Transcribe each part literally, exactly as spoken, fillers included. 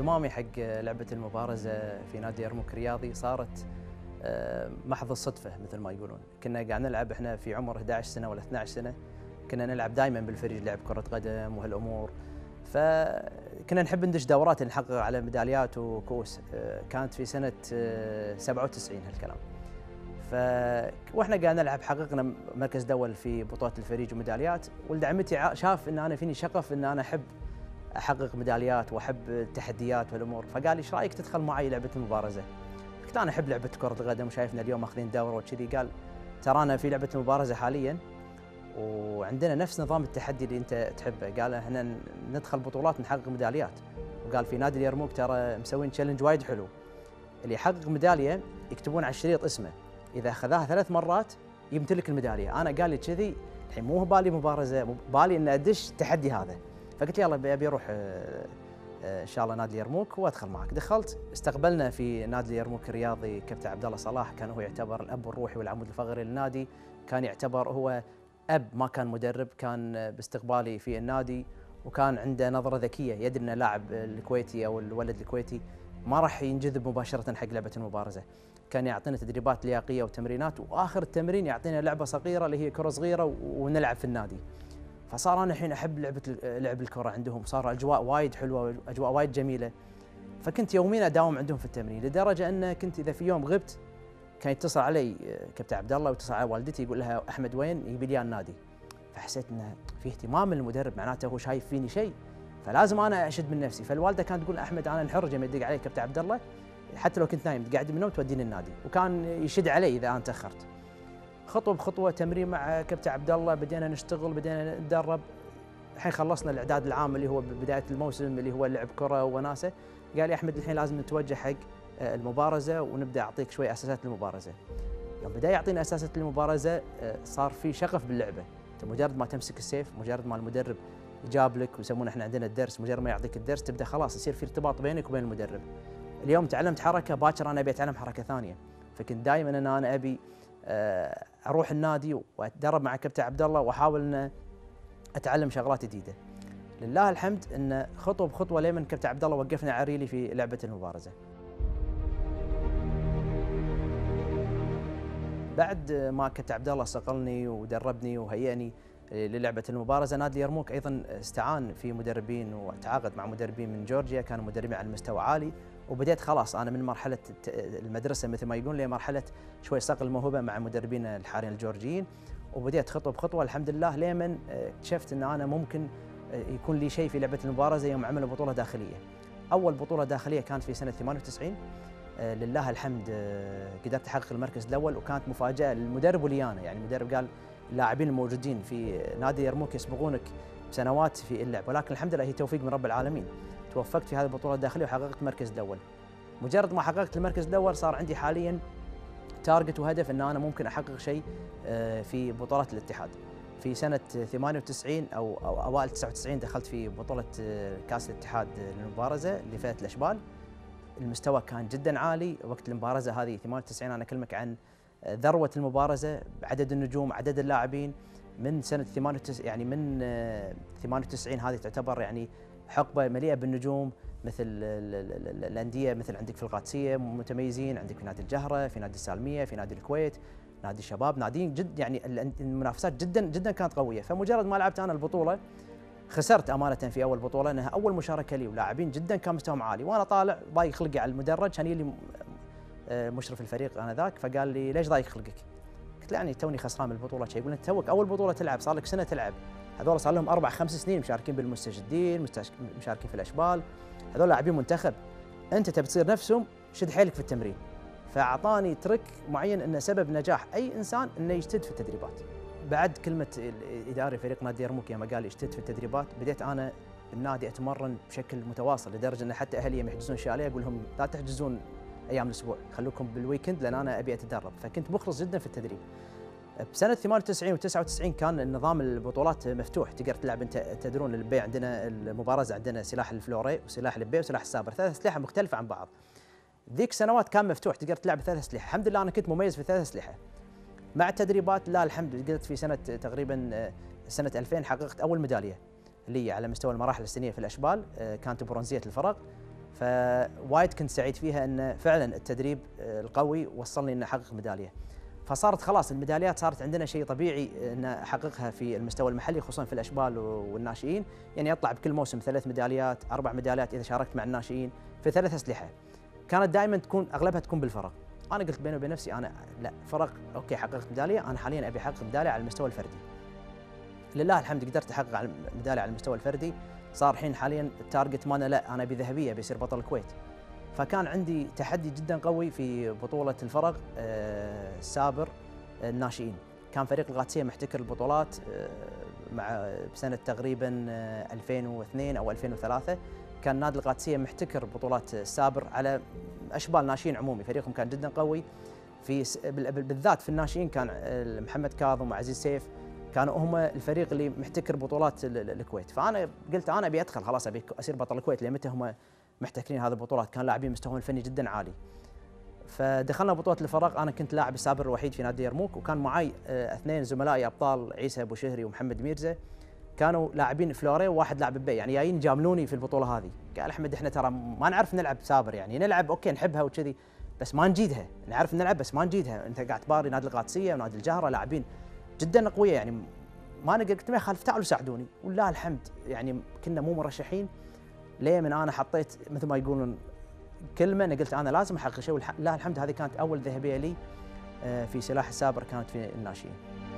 انضمامي حق لعبة المبارزة في نادي يرموك الرياضي صارت محض الصدفة مثل ما يقولون. كنا قاعد نلعب احنا في عمر إحدى عشر سنة ولا اثنتي عشرة سنة، كنا نلعب دائما بالفريق لعب كرة قدم وهالأمور، فكنا نحب ندش دورات نحقق على ميداليات وكؤوس. كانت في سنة سبعة وتسعين هالكلام. ف واحنا قاعد نلعب حققنا مركز دول في بطولات الفريق وميداليات. ولد عمتي شاف ان انا فيني شغف ان انا احب احقق ميداليات واحب التحديات والامور، فقال لي ايش رايك تدخل معي لعبه المبارزه؟ قلت انا احب لعبه كره القدم وشايفنا اليوم ماخذين دوره وكذي. قال ترانا في لعبه المبارزه حاليا وعندنا نفس نظام التحدي اللي انت تحبه. قال احنا ندخل بطولات نحقق ميداليات، وقال في نادي اليرموك ترى مسوين تشالنج وايد حلو، اللي يحقق ميداليه يكتبون على الشريط اسمه، اذا اخذها ثلاث مرات يمتلك الميداليه. انا قال لي كذي الحين مو بالي مبارزه، بالي ان ادش التحدي هذا. فقلت يلا ابي اروح ان شاء الله نادي اليرموك وادخل معك. دخلت، استقبلنا في نادي اليرموك الرياضي كابتن عبد الله صلاح، كان هو يعتبر الاب الروحي والعمود الفقري للنادي، كان يعتبر هو اب ما كان مدرب، كان باستقبالي في النادي وكان عنده نظره ذكيه، يدري ان اللاعب الكويتي او الولد الكويتي ما راح ينجذب مباشره حق لعبه المبارزه. كان يعطينا تدريبات لياقيه وتمرينات، واخر التمرين يعطينا لعبه صغيره اللي هي كره صغيره ونلعب في النادي. فصار انا الحين احب لعبه لعب الكره عندهم، صار اجواء وايد حلوه، اجواء وايد جميله. فكنت يوميا اداوم عندهم في التمرين، لدرجه ان كنت اذا في يوم غبت كان يتصل علي كابتن عبد الله ويتصل على والدتي يقول لها احمد وين؟ يبي لي النادي. فحسيت انه في اهتمام من المدرب، معناته هو شايف فيني شيء، فلازم انا اشد من نفسي. فالوالده كانت تقول احمد انا انحرج لما يدق عليك كابتن عبد الله، حتى لو كنت نايم تقعد من النوم توديني النادي، وكان يشد علي اذا انا تاخرت. خطوه بخطوه تمرين مع كابتن عبد الله، بدينا نشتغل، بدينا نتدرب. الحين خلصنا الاعداد العام اللي هو بدايه الموسم اللي هو لعب كره وناسه. قال لي احمد الحين لازم نتوجه حق المبارزه ونبدا اعطيك شوي اساسات المبارزه. يوم بدا يعطينا اساسات المبارزه صار في شغف باللعبه. انت مجرد ما تمسك السيف، مجرد ما المدرب يجاب لك ويسمونه احنا عندنا الدرس، مجرد ما يعطيك الدرس تبدا خلاص يصير في ارتباط بينك وبين المدرب. اليوم تعلمت حركه، باكر انا ابي اتعلم حركه ثانيه. فكنت دائما ان انا ابي اروح النادي واتدرب مع كابتن عبد الله واحاول ان اتعلم شغلات جديده. لله الحمد ان خطوه بخطوه لمن كابتن عبد الله وقفنا عريلي في لعبه المبارزه. بعد ما كابتن عبد الله صقلني ودربني وهيئني للعبه المبارزه، نادي اليرموك ايضا استعان في مدربين وتعاقد مع مدربين من جورجيا، كانوا مدربين على مستوى عالي. وبديت خلاص انا من مرحله المدرسه مثل ما يقولون لمرحله شوي صقل الموهبه مع مدربين الحاليين الجورجيين، وبديت خطوه بخطوه الحمد لله لمن اكتشفت ان انا ممكن يكون لي شيء في لعبه المبارزه يوم عملوا بطوله داخليه. اول بطوله داخليه كانت في سنه ثمانية وتسعين، لله الحمد قدرت احقق المركز الاول، وكانت مفاجاه للمدرب ولي انا. يعني المدرب قال اللاعبين الموجودين في نادي يرموك يسبقونك بسنوات في اللعب، ولكن الحمد لله هي توفيق من رب العالمين. توفقت في هذه البطوله الداخليه وحققت المركز الاول. مجرد ما حققت المركز الاول صار عندي حاليا تارجت وهدف ان انا ممكن احقق شيء في بطولات الاتحاد. في سنه ثمانية وتسعين او او اوائل تسعة وتسعين دخلت في بطوله كاس الاتحاد للمبارزه لفئه الاشبال. المستوى كان جدا عالي وقت المبارزه هذه ثمانية وتسعين. انا اكلمك عن ذروه المبارزه بعدد النجوم، عدد اللاعبين. من سنه ثمانية وتسعين يعني من ثمانية وتسعين هذه تعتبر يعني حقبه مليئه بالنجوم، مثل الانديه مثل عندك في القادسيه متميزين، عندك في نادي الجهره، في نادي السالميه، في نادي الكويت، نادي الشباب، ناديين جد يعني المنافسات جدا جدا كانت قويه. فمجرد ما لعبت انا البطوله خسرت امانه في اول بطوله، انها اول مشاركه لي ولاعبين جدا كان مستواهم عالي، وانا طالع ضايق خلقي على المدرج. كان يلي مشرف الفريق انذاك فقال لي ليش ضايق خلقك؟ قلت له يعني توني خسران من البطوله شيء. يقول انت توك اول بطوله تلعب، صار لك سنه تلعب، هذول صار لهم اربع خمس سنين مشاركين بالمستجدين، مشاركين في الاشبال، هذول لاعبين منتخب، انت تبي تصير نفسهم، شد حيلك في التمرين. فاعطاني ترك معين انه سبب نجاح اي انسان انه يجتهد في التدريبات. بعد كلمه الاداري فريق نادي يرموك لما قال لي اجتهد في التدريبات، بديت انا بالنادي اتمرن بشكل متواصل، لدرجه ان حتى اهلي يوم يحجزون شاليه اقول لهم لا تحجزون ايام الاسبوع، خلوكم بالويكند لان انا ابي اتدرب. فكنت مخلص جدا في التدريب. بسنه ثمانية وتسعين وتسعة وتسعين كان نظام البطولات مفتوح، تقدر تلعب. انت تدرون البي عندنا المبارزه عندنا سلاح الفلوري وسلاح البي وسلاح السابر، ثلاث اسلحه مختلفه عن بعض. ذيك سنوات كان مفتوح تقدر تلعب بثلاث اسلحه، الحمد لله انا كنت مميز في ثلاث اسلحه. مع التدريبات لا الحمد قدرت في سنه تقريبا سنه ألفين حققت اول ميداليه لي على مستوى المراحل السنيه في الاشبال، كانت برونزيه الفرق. فوايد كنت سعيد فيها ان فعلا التدريب القوي وصلني ان احقق ميداليه. فصارت خلاص الميداليات صارت عندنا شيء طبيعي ان احققها في المستوى المحلي، خصوصا في الاشبال والناشئين، يعني اطلع بكل موسم ثلاث ميداليات اربع ميداليات اذا شاركت مع الناشئين في ثلاث اسلحه. كانت دائما تكون اغلبها تكون بالفرق. انا قلت بيني وبين نفسي انا لا فرق اوكي حققت ميداليه، انا حاليا ابي احقق ميداليه على المستوى الفردي. لله الحمد قدرت احقق ميداليه على المستوى الفردي، صار الحين حاليا التارجت مالنا لا انا ابي ذهبيه بيصير بطل الكويت. فكان عندي تحدي جدا قوي في بطوله الفرق السابر الناشئين. كان فريق القادسيه محتكر البطولات مع بسنه تقريبا ألفين واثنين او ألفين وثلاثة. كان نادي القادسيه محتكر بطولات السابر على اشبال ناشئين عمومي، فريقهم كان جدا قوي في بالذات في الناشئين. كان محمد كاظم وعزيز سيف كانوا هم الفريق اللي محتكر بطولات الكويت. فانا قلت انا ابي ادخل خلاص ابي اصير بطل الكويت، لمتى هم محتكرين هذه البطولات، كان لاعبين مستواهم الفني جدا عالي. فدخلنا بطوله الفرق، انا كنت لاعب السابر الوحيد في نادي يرموك، وكان معي اثنين زملائي ابطال عيسى ابو شهري ومحمد ميرزا، كانوا لاعبين فلوري وواحد لاعب بي، يعني جايين جاملوني في البطوله هذه. قال احمد احنا ترى ما نعرف نلعب سابر، يعني نلعب اوكي نحبها وكذي بس ما نجيدها، نعرف نلعب بس ما نجيدها، انت قاعد تباري نادي القادسيه ونادي الجهره لاعبين جدا اقوياء، يعني ما انا قلت ما يخالف تعالوا ساعدوني، ولله الحمد يعني كنا مو مرشحين. ليه من انا حطيت مثل ما يقولون كلمه، انا قلت انا لازم احقق شيء، ولله الحمد هذه كانت اول ذهبيه لي في سلاح السابر، كانت في الناشئين.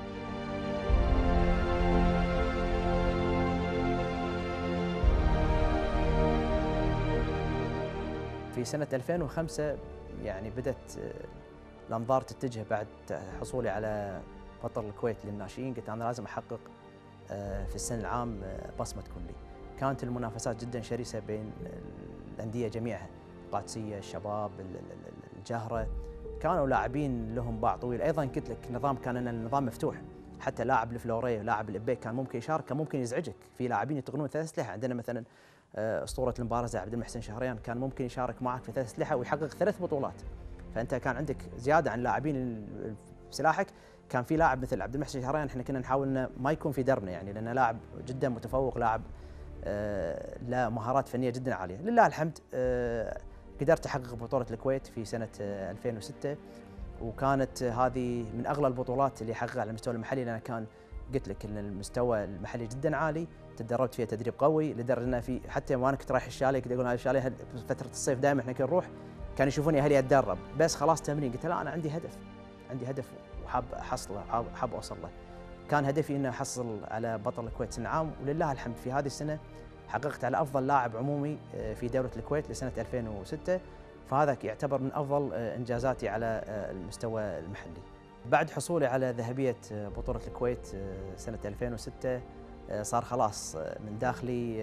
في سنه ألفين وخمسة يعني بدت الانظار تتجه بعد حصولي على بطل الكويت للناشئين، قلت انا لازم احقق في السنه العام بصمه تكون لي. كانت المنافسات جدا شرسه بين الانديه جميعها، القادسيه، الشباب، الجهره، كانوا لاعبين لهم باع طويل. ايضا قلت لك النظام كان لنا النظام مفتوح، حتى لاعب الفلوريه ولاعب الابي كان ممكن يشارك، كان ممكن يزعجك. في لاعبين يتقنون ثلاث اسلحه، عندنا مثلا اسطوره المبارزه عبد المحسن شهريان كان ممكن يشارك معك في ثلاث اسلحه ويحقق ثلاث بطولات. فانت كان عندك زياده عن لاعبين سلاحك. كان في لاعب مثل عبد المحسن شهريان احنا كنا نحاول انه ما يكون في دربنا، يعني لانه لاعب جدا متفوق، لاعب آه له مهارات فنيه جدا عاليه. لله الحمد آه قدرت احقق بطوله الكويت في سنه آه ألفين وستة، وكانت آه هذه من اغلى البطولات اللي احققها على المستوى المحلي، لان كان قلت لك ان المستوى المحلي جدا عالي، تدربت فيها تدريب قوي لدرجه ان في حتى وانا كنت رايح الشاليه كنت اقول هذا الشاليه فتره الصيف دائما احنا كنا نروح، كانوا يشوفوني اهلي اتدرب بس خلاص تمرين، قلت لا انا عندي هدف، عندي هدف وحاب احصله، حاب اوصل له. كان هدفي اني احصل على بطل الكويت سنه عام، ولله الحمد في هذه السنه حققت على افضل لاعب عمومي في دوله الكويت لسنه ألفين وستة، فهذا يعتبر من افضل انجازاتي على المستوى المحلي. بعد حصولي على ذهبيه بطوله الكويت سنه ألفين وستة صار خلاص من داخلي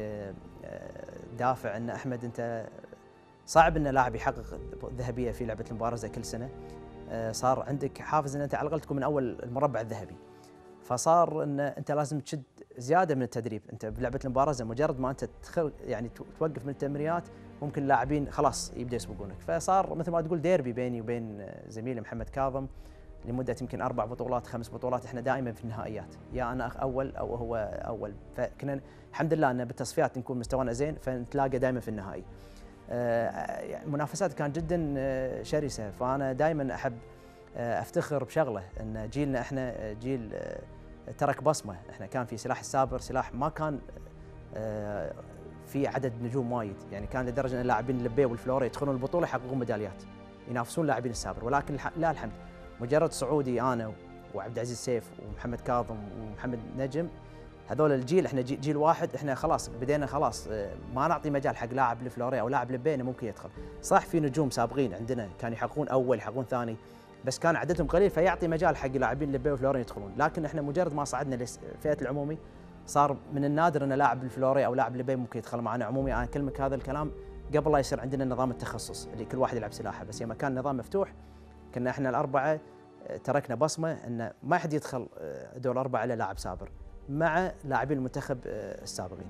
دافع ان احمد انت صعب ان لاعب يحقق ذهبيه في لعبه المبارزه كل سنه، صار عندك حافز ان انت على الاقل تكون من اول المربع الذهبي. فصار ان انت لازم تشد زياده من التدريب، انت بلعبه المبارزه مجرد ما انت تخل يعني توقف من التمرينات ممكن اللاعبين خلاص يبدا يسبقونك، فصار مثل ما تقول ديربي بيني وبين زميلي محمد كاظم لمده يمكن اربع بطولات خمس بطولات، احنا دائما في النهائيات، يا انا اول او هو اول، فكنا الحمد لله ان بالتصفيات نكون مستوانا زين فنتلاقى دائما في النهائي. المنافسات كانت جدا شرسه، فانا دائما احب افتخر بشغله ان جيلنا احنا جيل ترك بصمه، احنا كان في سلاح السابر سلاح ما كان في عدد نجوم وايد، يعني كان لدرجه ان اللاعبين اللبي والفلوري يدخلون البطوله يحققون ميداليات ينافسون لاعبين السابر، ولكن لا الحمد مجرد صعودي انا وعبد العزيز سيف ومحمد كاظم ومحمد نجم، هذول الجيل احنا جيل واحد، احنا خلاص بدينا خلاص ما نعطي مجال حق لاعب الفلوري او لاعب لبي انه ممكن يدخل. صح في نجوم سابقين عندنا كانوا يحققون اول يحققون ثاني، بس كان عددهم قليل فيعطي مجال حق لاعبين لبي وفلوري يدخلون، لكن احنا مجرد ما صعدنا للفئه العمومي صار من النادر ان لاعب الفلوري او لاعب لبي ممكن يدخل معنا عمومي. انا اكلمك هذا الكلام قبل لا يصير عندنا نظام التخصص اللي كل واحد يلعب سلاحه، بس لما كان نظام مفتوح كنا احنا الاربعه تركنا بصمه ان ما حد يدخل دور اربعه الا لاعب سابر مع لاعبين المنتخب السابقين.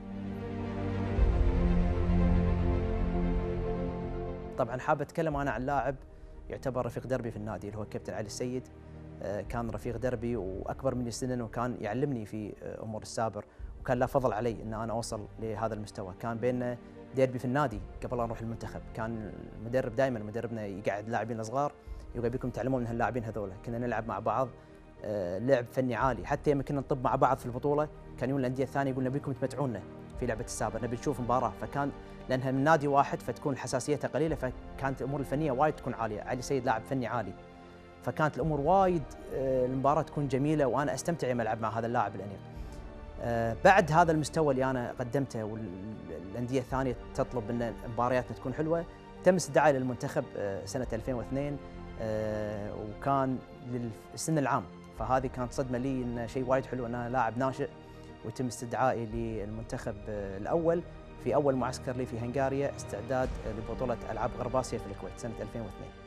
طبعا حاب اتكلم انا عن لاعب يعتبر رفيق دربي في النادي اللي هو كابتن علي السيد، كان رفيق دربي واكبر مني سنا وكان يعلمني في امور السابر، وكان له فضل علي ان انا اوصل لهذا المستوى. كان بيننا ديربي في النادي قبل لا نروح المنتخب. كان المدرب دائما مدربنا يقعد اللاعبين الصغار يقول بيكم تعلمون من هاللاعبين هذول. كنا نلعب مع بعض لعب فني عالي، حتى يوم كنا نطب مع بعض في البطوله كان يقول الانديه الثانيه يقول نبيكم تمتعونا في لعبه السابع، نبي نشوف مباراه. فكان لانها من نادي واحد فتكون حساسيتها قليله، فكانت الامور الفنيه وايد تكون عاليه. علي سيد لاعب فني عالي، فكانت الامور وايد المباراه تكون جميله وانا استمتع لما العب مع هذا اللاعب الانيق. بعد هذا المستوى اللي انا قدمته والانديه الثانيه تطلب ان مبارياتنا تكون حلوه، تم استدعائي للمنتخب سنه ألفين واثنين وكان للسن العام. فهذه كانت صدمه لي، ان شيء وايد حلو ان انا لاعب ناشئ ويتم استدعائي للمنتخب الاول في اول معسكر لي في هنغاريا استعداد لبطوله العاب غرب اسيا في الكويت سنه ألفين واثنين.